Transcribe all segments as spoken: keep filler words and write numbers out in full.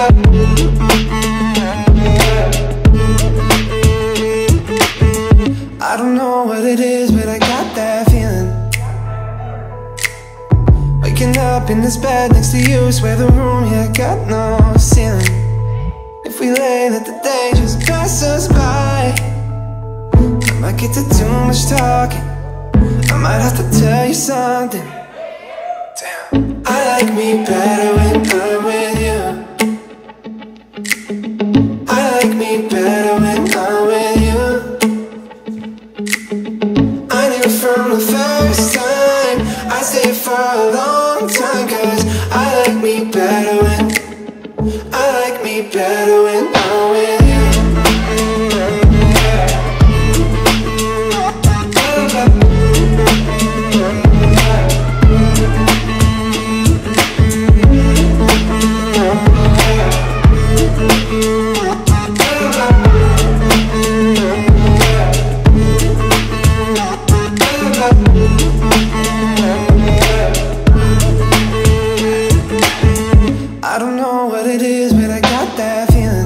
I don't know what it is, but I got that feeling. Waking up in this bed next to you, swear the room here got no ceiling. If we lay, let the day just pass us by. I might get to too much talking, I might have to tell you something. Damn. I like me better when I'm with you. I like me better when I'm with you. I knew from the first time I stayed for a long time, cause I like me better when I like me better when I'm with you. I don't know what it is, but I got that feeling.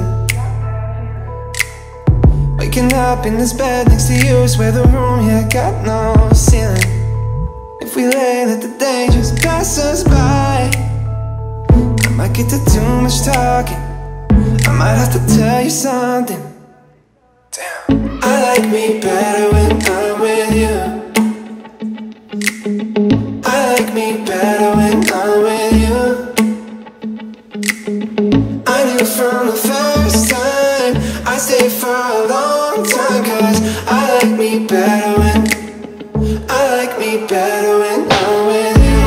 Waking up in this bed next to you, swear the room here got no ceiling. If we lay, let the day just pass us by. I might get to too much talking, I might have to tell you something. Damn. I like me better when I'm with you. I like me better when I'm with you. I knew from the first time I stayed for a long time, cause I like me better when I like me better when I'm with you.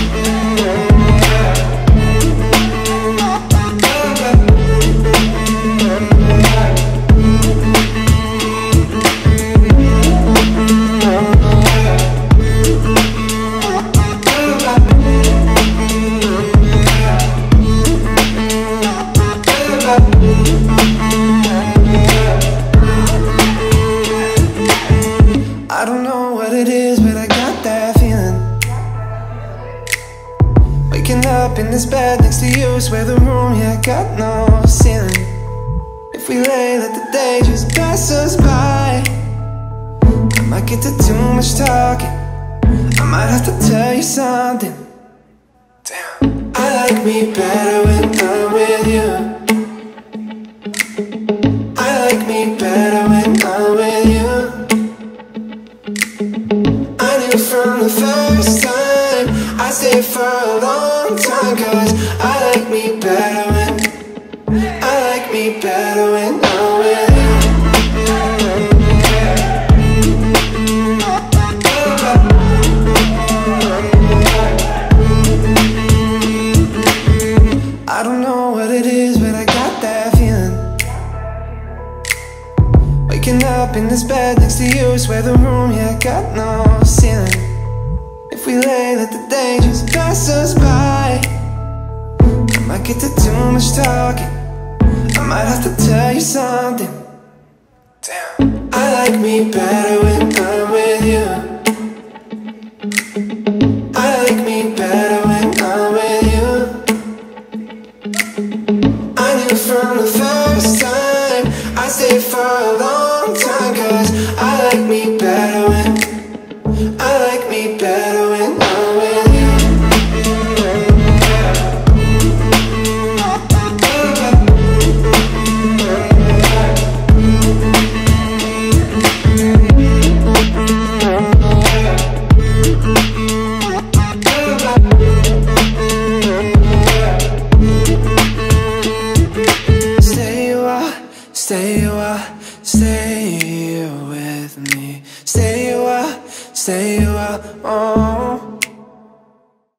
I don't know what it is, but I got that feeling. Waking up in this bed next to you, swear the room here got no ceiling. If we lay, let the day just pass us by. I might get to too much talking, I might have to tell you something. Damn. I like me better when I'm with you. I like me better when I'm with you. I knew from the first time I stayed for a long time, cause I like me better when I like me better when I'm with you. I don't know what it is, but I got that feeling. Waking up in this bed next to you, swear the room here got no ceiling. If we lay, let the day just pass us by. I might get to too much talking, I might have to tell you something. Damn. I like me better when I'm with you. I like me better when I'm with you. I knew from the first time I stayed for a long time, cause I like me better when I like me better when I'm with you. Stay a while, stay a while, stay with me. Stay a while, stay a while, oh.